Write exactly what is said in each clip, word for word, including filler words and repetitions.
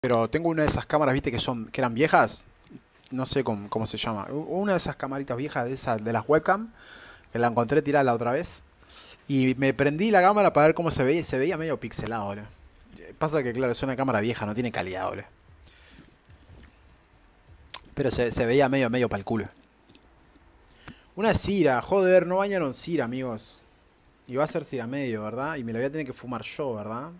Pero tengo una de esas cámaras, viste, que son que eran viejas. No sé cómo, cómo se llama. Una de esas camaritas viejas de esas, de las webcam. Que la encontré tirada la otra vez. Y me prendí la cámara para ver cómo se veía. Y se veía medio pixelado, boludo. Pasa que, claro, es una cámara vieja, no tiene calidad, boludo. Pero se, se veía medio, medio pa'l culo. Una Cira, joder, no bañaron Cira, amigos. Y va a ser Cira medio, ¿verdad? Y me la voy a tener que fumar yo, ¿verdad?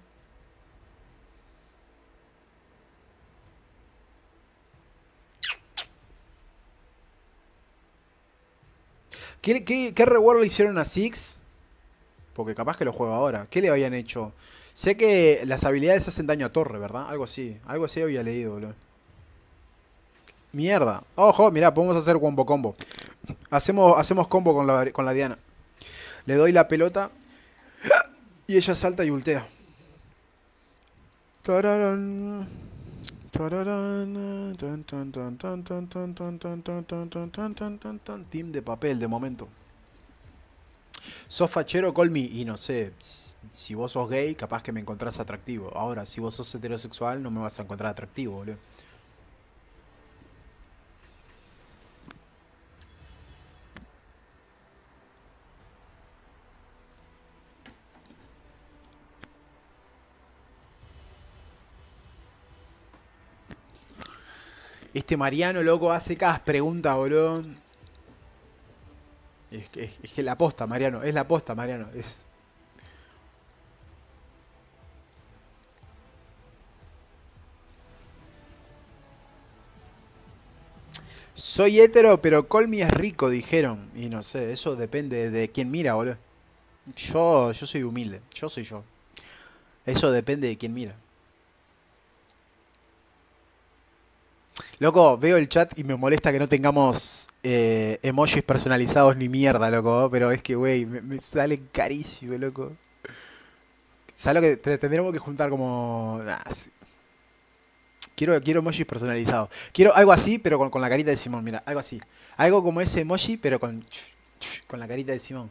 ¿Qué, qué, qué reward le hicieron a Six? Porque capaz que lo juego ahora. ¿Qué le habían hecho? Sé que las habilidades hacen daño a torre, ¿verdad? Algo así. Algo así había leído, boludo. Mierda. Ojo, mirá, podemos hacer combo combo. Hacemos, hacemos combo con la, con la Diana. Le doy la pelota. Y ella salta y ultea. Tararán. Team de papel de momento. ¿Sos fachero, call me? Y no sé, si vos sos gay, capaz que me encontrás atractivo. Ahora, si vos sos heterosexual, no me vas a encontrar atractivo, boludo. Este Mariano, loco, hace cada pregunta, boludo. Es que, es que la posta, Mariano. Es la posta, Mariano. Es... Soy hetero, pero Colmy es rico, dijeron. Y no sé, eso depende de quién mira, boludo. Yo, yo soy humilde. Yo soy yo. Eso depende de quién mira. Loco, veo el chat y me molesta que no tengamos eh, emojis personalizados ni mierda, loco. Pero es que, güey, me, me sale carísimo, loco. ¿Sabes lo que te, tendremos que juntar como... Nah, sí. Quiero, quiero emojis personalizados. Quiero algo así, pero con, con la carita de Simón, mira, algo así. Algo como ese emoji, pero con, con la carita de Simón.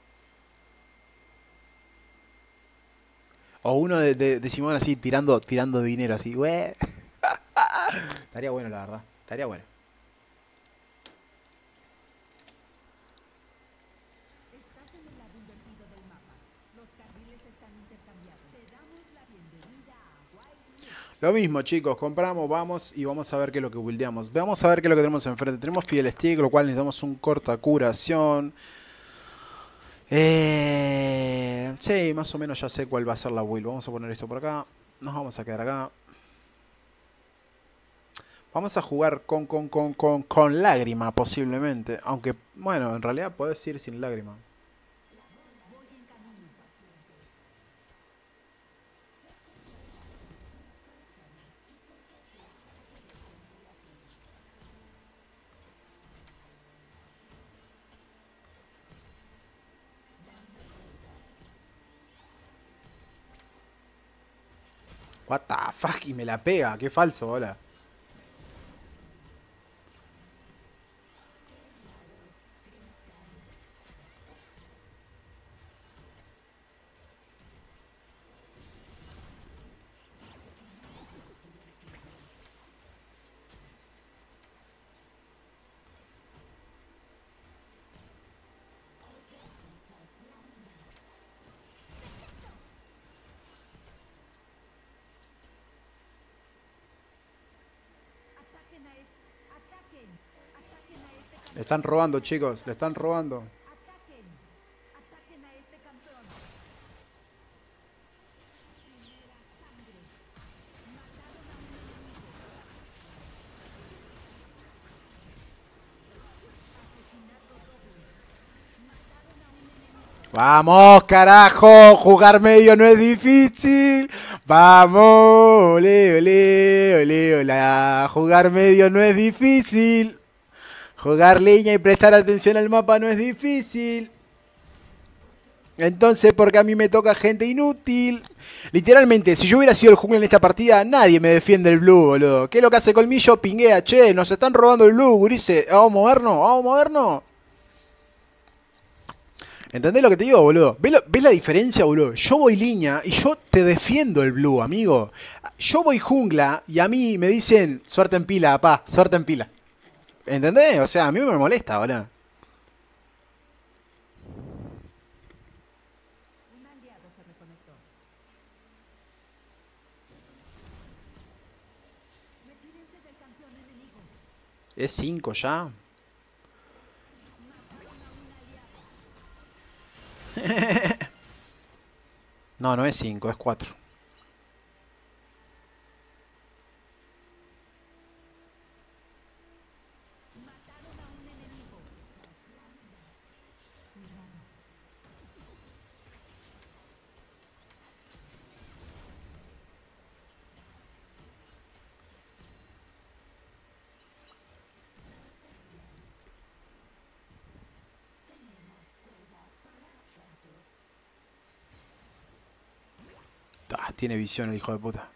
O uno de, de, de Simón así, tirando, tirando dinero, así, güey. Estaría bueno, la verdad. Estaría bueno. Lo mismo, chicos, compramos, vamos y vamos a ver qué es lo que buildeamos. Vamos a ver qué es lo que tenemos enfrente. Tenemos Fidel Stick, lo cual necesitamos un corta curación. Eh... Sí, más o menos ya sé cuál va a ser la build. Vamos a poner esto por acá. Nos vamos a quedar acá. Vamos a jugar con, con, con, con, con lágrima, posiblemente. Aunque, bueno, en realidad podés ir sin lágrima. What the fuck, y me la pega, qué falso, hola. Le están robando, chicos, le están robando. Vamos, carajo, jugar medio no es difícil. Vamos, ole, ole, ole, ole. Jugar medio no es difícil. Jugar línea y prestar atención al mapa no es difícil. Entonces, porque a mí me toca gente inútil. Literalmente, si yo hubiera sido el jungla en esta partida, nadie me defiende el blue, boludo. ¿Qué es lo que hace Colmillo? Pinguea, che, nos están robando el blue, gurice. Vamos a movernos, vamos a movernos. ¿Entendés lo que te digo, boludo? ¿Ves, lo, ¿Ves la diferencia, boludo? Yo voy línea y yo te defiendo el blue, amigo. yo voy jungla y a mí me dicen suerte en pila, papá, suerte en pila. ¿Entendés? O sea, a mí me molesta, boludo. ¿Es cinco ya? No, no es cinco, es cuatro. Ah, tiene visión el hijo de puta.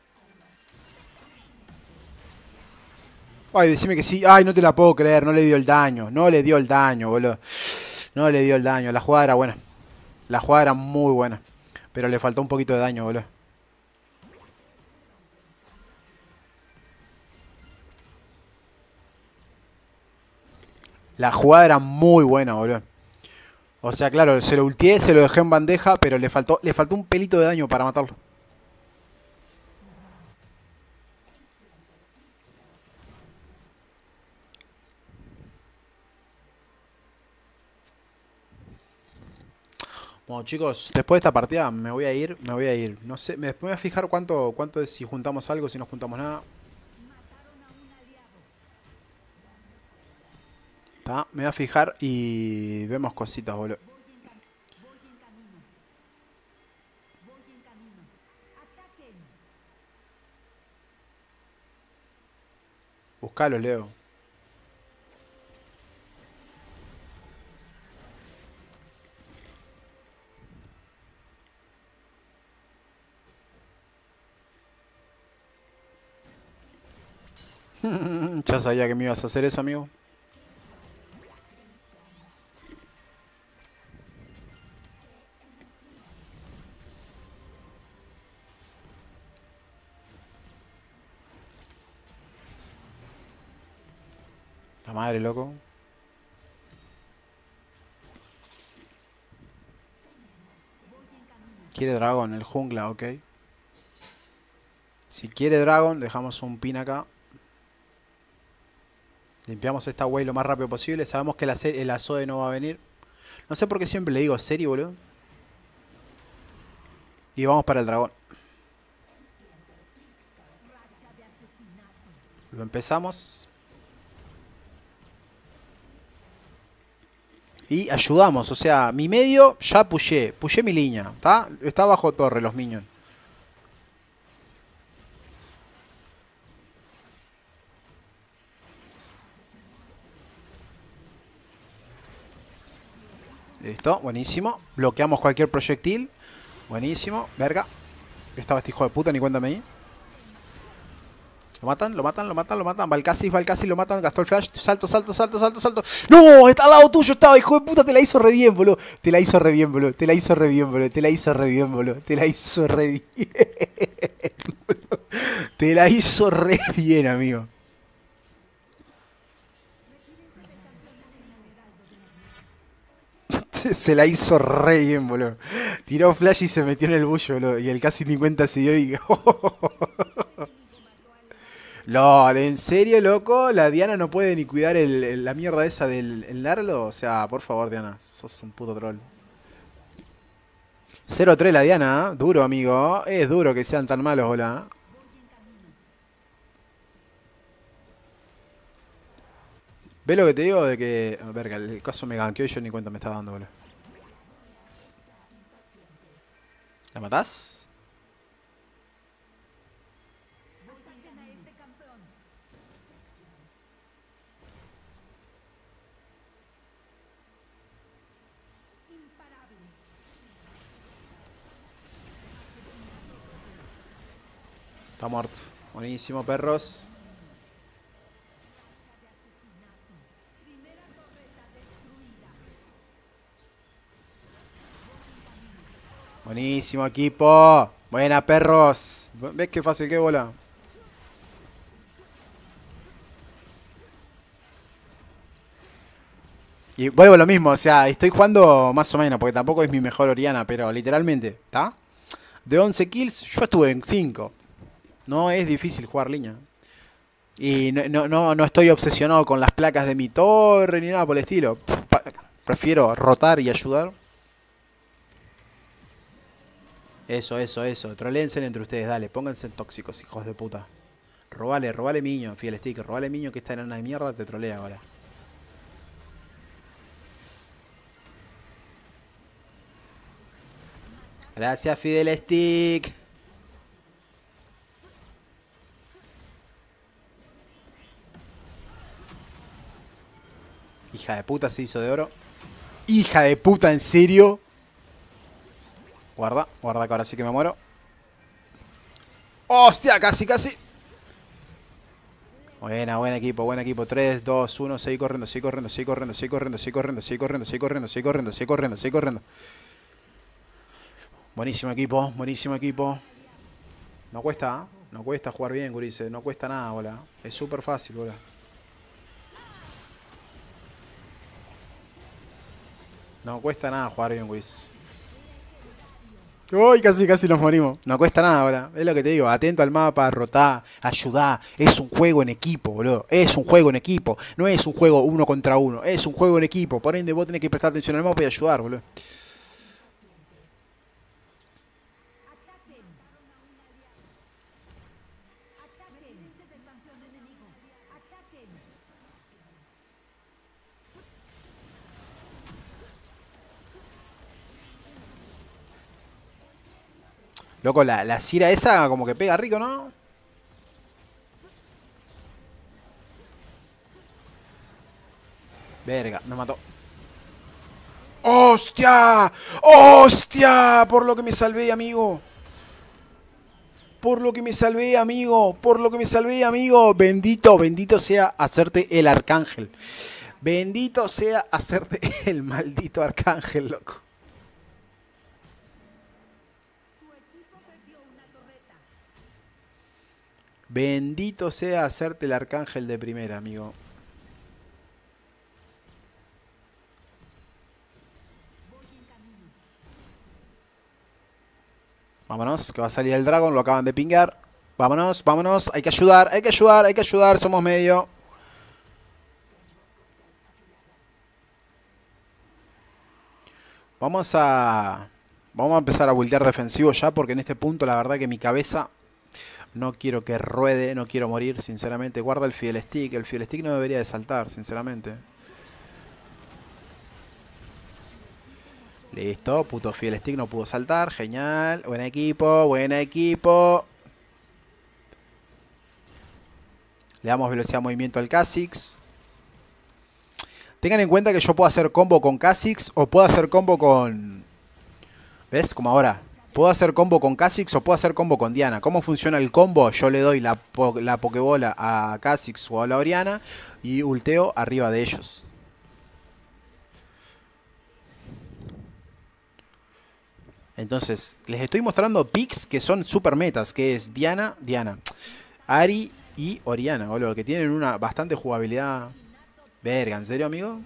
Ay, decime que sí. Ay, no te la puedo creer. No le dio el daño. No le dio el daño, boludo. No le dio el daño. La jugada era buena. La jugada era muy buena. Pero le faltó un poquito de daño, boludo. La jugada era muy buena, boludo. O sea, claro, se lo ultié, se lo dejé en bandeja, pero le faltó, le faltó un pelito de daño para matarlo. Bueno, chicos, después de esta partida me voy a ir, me voy a ir. No sé, me voy a fijar cuánto, cuánto es si juntamos algo, si no juntamos nada. Tá, me voy a fijar y vemos cositas, boludo. Buscalo, Leo. Ya sabía que me ibas a hacer eso, amigo. La madre, loco. Quiere dragón, el jungla, ok. Si quiere dragón, dejamos un pin acá. Limpiamos esta way lo más rápido posible. Sabemos que la, el Azode no va a venir. No sé por qué siempre le digo serie, boludo. Y vamos para el dragón. Lo empezamos. Y ayudamos, o sea, mi medio ya pushé. Pushé mi línea, ¿está? Está bajo torre los minions. Listo, buenísimo. Bloqueamos cualquier proyectil. Buenísimo, verga. Estaba este hijo de puta, ni cuéntame ahí. Lo matan, lo matan, lo matan, lo matan. Valcasis, Valcasis, lo matan. Gastó el flash. Salto, salto, salto, salto, salto. ¡No! Está al lado tuyo, estaba, hijo de puta. Te la hizo re bien, boludo. Te la hizo re bien, boludo. Te la hizo re bien, boludo. Te la hizo re bien, boludo. Te la hizo re bien, boludo. Te la hizo re bien, amigo. Se la hizo re bien, boludo. Tiró flash y se metió en el bullo, boludo. Y el casi cincuenta se dio y... LOL, ¿en serio, loco? ¿La Diana no puede ni cuidar el, el- la mierda esa del el Narlo? O sea, por favor, Diana, sos un puto troll. cero tres la Diana, ¿eh? Duro, amigo. Es duro que sean tan malos, hola. ¿Ves lo que te digo? De que... Verga, el caso me ganqueó y yo ni cuenta me estaba dando, boludo. ¿La matás? Está muerto. Buenísimo, perros. Buenísimo, equipo. Buena, perros. ¿Ves qué fácil que bola? Y vuelvo a lo mismo, o sea, estoy jugando más o menos, porque tampoco es mi mejor Oriana, pero literalmente, ¿está? De once kills, yo estuve en cinco. No es difícil jugar línea. Y no, no, no, no estoy obsesionado con las placas de mi torre ni nada por el estilo. Pff, pa- prefiero rotar y ayudar. Eso, eso, eso. Troléense entre ustedes, dale. Pónganse tóxicos, hijos de puta. Robale, robale miño, fiel stick. Robale miño que esta enana de mierda te trolea ahora. Gracias, Fidel Stick. Hija de puta, se hizo de oro. Hija de puta, ¿en serio? Guarda, guarda que ahora sí que me muero. ¡Hostia! Casi, casi. Buena, buen equipo, buen equipo. tres, dos, uno, seguí corriendo, seguí corriendo, seguí corriendo, seguí corriendo, seguí corriendo, seguí corriendo, seguí corriendo, seguí corriendo, seguí corriendo, seguí corriendo. Buenísimo equipo, buenísimo equipo. No cuesta, ¿eh? No cuesta jugar bien, gurises. No cuesta nada, bola. Es súper fácil, bola. No cuesta nada jugar bien, gurises. Uy, casi, casi nos morimos. No cuesta nada ahora. Es lo que te digo. Atento al mapa, rotá, ayudá. Es un juego en equipo, boludo. Es un juego en equipo. No es un juego uno contra uno. Es un juego en equipo. Por ende, vos tenés que prestar atención al mapa y ayudar, boludo. Loco, la, la Cira esa como que pega rico, ¿no? Verga, me mató. ¡Hostia! ¡Hostia! Por lo que me salvé, amigo. Por lo que me salvé, amigo. Por lo que me salvé, amigo. Bendito, bendito sea hacerte el arcángel. Bendito sea hacerte el maldito arcángel, loco. Bendito sea hacerte el arcángel de primera, amigo. Vámonos, que va a salir el dragón, lo acaban de pingar. Vámonos, vámonos, hay que ayudar, hay que ayudar, hay que ayudar, somos medio. Vamos a... Vamos a empezar a voltear defensivo ya, porque en este punto la verdad que mi cabeza... No quiero que ruede, no quiero morir, sinceramente. Guarda el Fidel Stick, el Fidel Stick no debería de saltar, sinceramente. Listo, puto Fidel Stick no pudo saltar, genial. Buen equipo, buen equipo. Le damos velocidad de movimiento al Kha'Zix. Tengan en cuenta que yo puedo hacer combo con Kha'Zix o puedo hacer combo con... ¿Ves? Como ahora. Puedo hacer combo con Kha'Zix o puedo hacer combo con Diana. ¿Cómo funciona el combo? Yo le doy la, po la Pokébola a Kha'Zix o a la Oriana y ulteo arriba de ellos. Entonces, les estoy mostrando picks que son super metas, que es Diana, Diana, Ari y Oriana, boludo, que tienen una bastante jugabilidad. Verga, ¿en serio, amigo?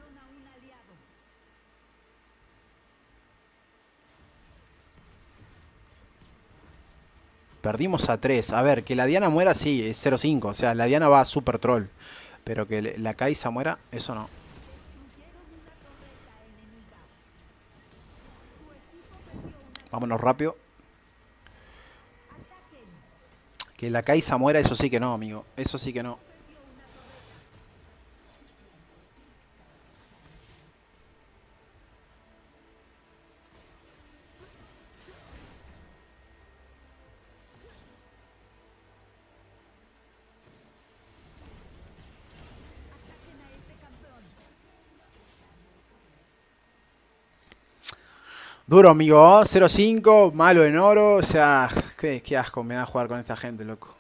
Perdimos a tres. A ver, que la Diana muera, sí, es cero cinco. O sea, la Diana va super troll. Pero que la Kai'Sa muera, eso no. Vámonos rápido. Que la Kai'Sa muera, eso sí que no, amigo. Eso sí que no. Duro, amigo. cero cinco, malo en oro. O sea, qué, qué asco me da jugar con esta gente, loco.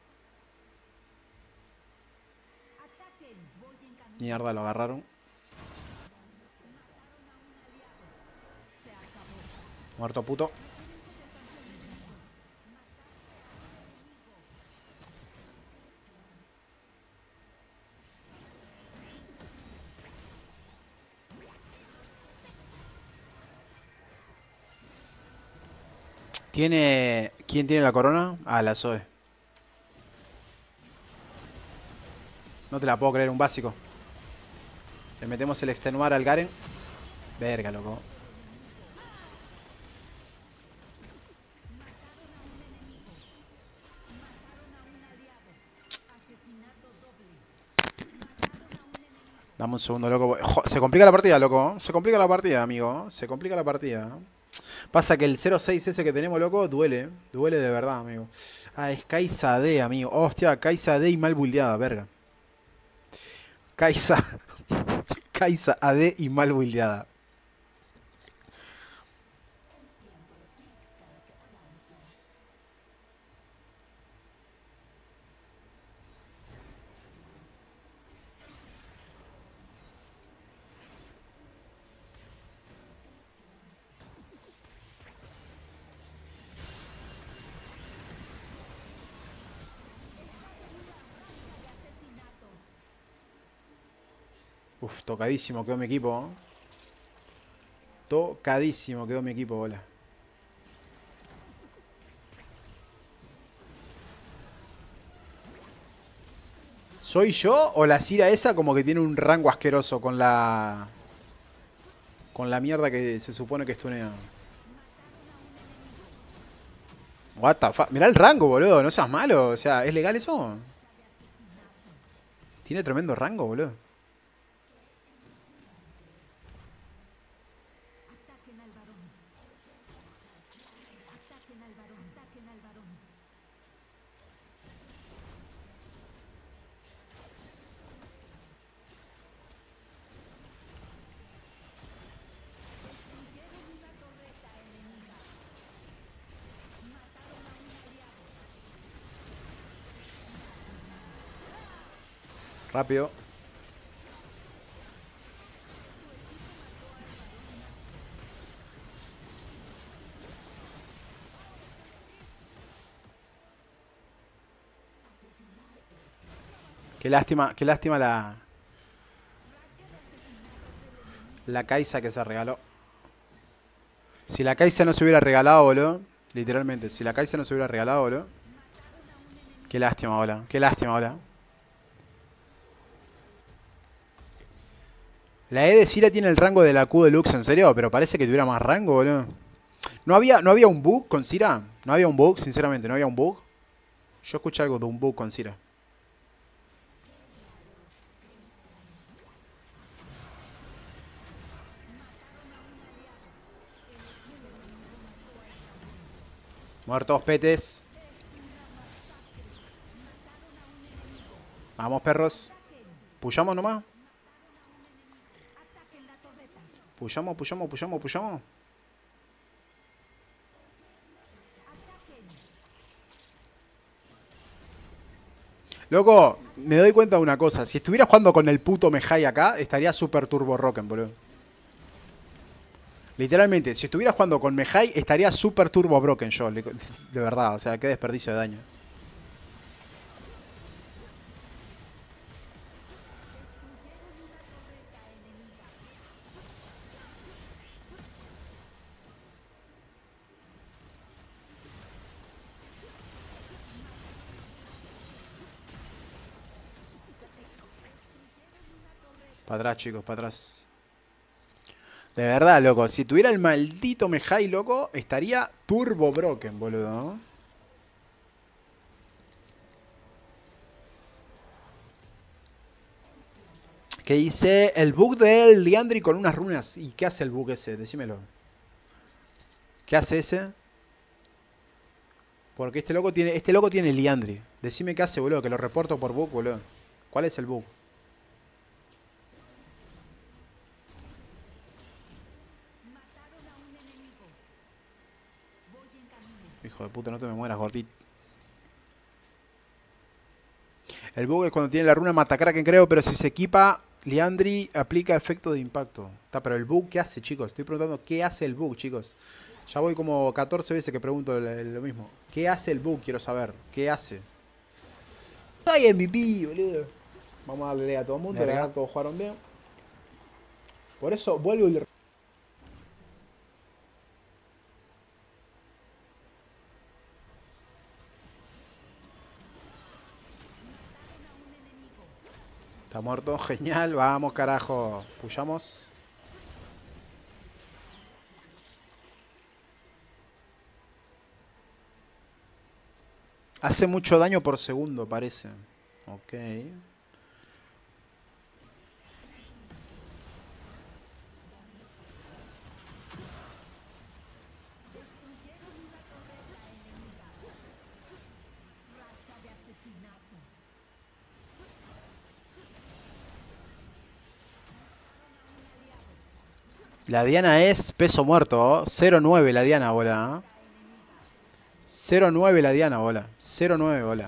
Mierda, lo agarraron. Muerto puto. ¿Tiene... ¿Quién tiene la corona? Ah, la Zoe. No te la puedo creer, un básico. Le metemos el extenuar al Garen. Verga, loco. Dame un segundo, loco. Jo, se complica la partida, loco. Se complica la partida, amigo. Se complica la partida. Pasa que el cero seis ese que tenemos, loco, duele. Duele de verdad, amigo. Ah, es Kai'Sa D, amigo. Hostia, Kai'Sa D y mal buildeada, verga. Kai'Sa. Kai'Sa A D y mal buildeada. Uf, tocadísimo quedó mi equipo. ¿Eh? Tocadísimo quedó mi equipo, bola. ¿Soy yo o la Cira esa como que tiene un rango asqueroso con la... con la mierda que se supone que estunea? What the fuck. Mirá el rango, boludo. No seas malo. O sea, ¿es legal eso? Tiene tremendo rango, boludo. Rápido. Qué lástima, qué lástima la... La Kai'Sa que se regaló. Si la Kai'Sa no se hubiera regalado, boludo. Literalmente, si la Kai'Sa no se hubiera regalado, boludo. Qué lástima, boludo. Qué lástima, boludo. La E de Sira tiene el rango de la Q de Lux, ¿en serio? Pero parece que tuviera más rango, boludo. ¿No había, ¿No había un bug con Sira? No había un bug, sinceramente, ¿no había un bug? Yo escuché algo de un bug con Sira. Muertos, petes. Vamos, perros. Pullamos nomás. Pullamos, pullamos, pullamos, pullamos. Loco, me doy cuenta de una cosa. Si estuviera jugando con el puto Mejai acá, estaría super turbo rocken, boludo. Literalmente, si estuviera jugando con Mejai, estaría super turbo broken yo. De verdad, o sea, qué desperdicio de daño. Para atrás, chicos, para atrás. De verdad, loco. Si tuviera el maldito Mejai, loco, estaría turbo broken, boludo. Que hice el bug del Liandry con unas runas. ¿Y qué hace el bug ese? Decímelo. ¿Qué hace ese? Porque este loco tiene, este loco tiene Liandry. Decime qué hace, boludo, que lo reporto por bug, boludo. ¿Cuál es el bug? Hijo de puta, no te me mueras, gordito. El bug es cuando tiene la runa Matakraken, creo, pero si se equipa, Liandry aplica efecto de impacto. Está, pero el bug, ¿qué hace, chicos? Estoy preguntando, ¿qué hace el bug, chicos? Ya voy como catorce veces que pregunto lo mismo. ¿Qué hace el bug? Quiero saber. ¿Qué hace? ¡Ay, M V P, boludo! Vamos a darle a todo el mundo, acá todos jugaron bien. Por eso vuelvo y... Está muerto, genial. Vamos, carajo. Pushamos. Hace mucho daño por segundo, parece. Ok. La Diana es peso muerto. cero nueve la Diana, bola. cero nueve la Diana, bola. cero nueve, bola.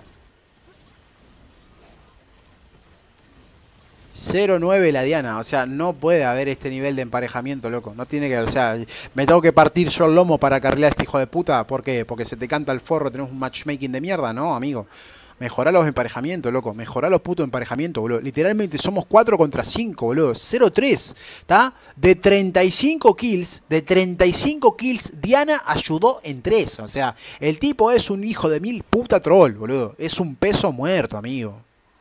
cero nueve la Diana. O sea, no puede haber este nivel de emparejamiento, loco. No tiene que... O sea, me tengo que partir yo el lomo para carrilar a este hijo de puta. ¿Por qué? Porque se te canta el forro. Tenemos un matchmaking de mierda. No, amigo. Mejorá los emparejamientos, loco. Mejorá los putos emparejamientos, boludo. Literalmente somos cuatro contra cinco, boludo. cero tres. ¿Está? De treinta y cinco kills, de treinta y cinco kills, Diana ayudó en tres. O sea, el tipo es un hijo de mil puta troll, boludo. Es un peso muerto, amigo.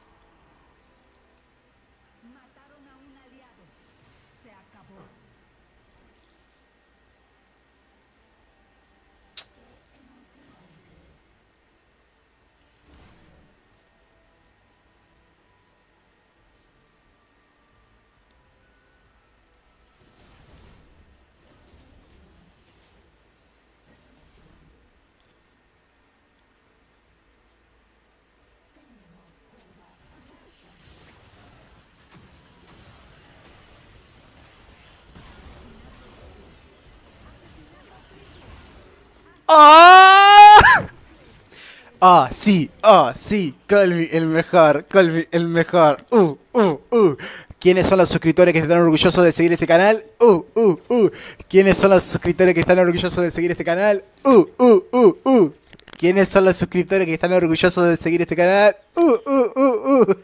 ¡Ah! Ah, sí, ah, sí, Colby el mejor, Colby el mejor. Uh, uh, uh. ¿Quiénes son los suscriptores que están orgullosos de seguir este canal? Uh, uh, uh. ¿Quiénes son los suscriptores que están orgullosos de seguir este canal? Uh, uh, uh, uh. ¿Quiénes son los suscriptores que están orgullosos de seguir este canal? Uh, uh, uh, uh.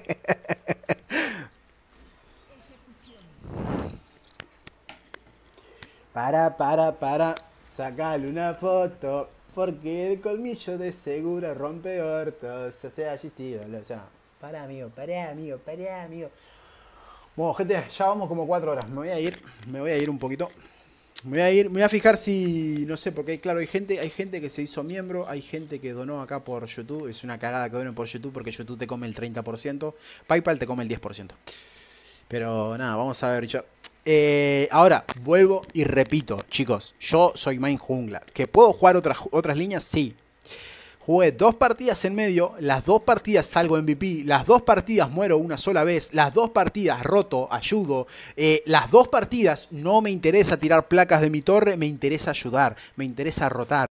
Para, para, para. Sacale una foto. Porque el colmillo de seguro rompe ortos. O sea, allí tío. O sea, para, amigo, para, amigo, para, amigo. Bueno, gente, ya vamos como cuatro horas. Me voy a ir. Me voy a ir un poquito. Me voy a ir. Me voy a fijar si. No sé, porque claro, hay gente, hay gente que se hizo miembro. Hay gente que donó acá por YouTube. Es una cagada que donen por YouTube porque YouTube te come el treinta por ciento. PayPal te come el diez por ciento. Pero nada, vamos a ver, Richard. Eh, ahora, vuelvo y repito, chicos, yo soy main jungla. ¿Que puedo jugar otras, otras líneas? Sí. Jugué dos partidas en medio, las dos partidas salgo M V P, las dos partidas muero una sola vez, las dos partidas roto, ayudo, eh, las dos partidas no me interesa tirar placas de mi torre, me interesa ayudar, me interesa rotar.